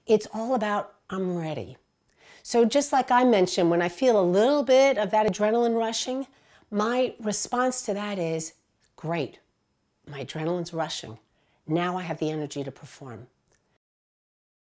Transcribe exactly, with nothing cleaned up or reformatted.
it's all about I'm ready. So just like I mentioned, when I feel a little bit of that adrenaline rushing, my response to that is, great, my adrenaline's rushing. Now I have the energy to perform.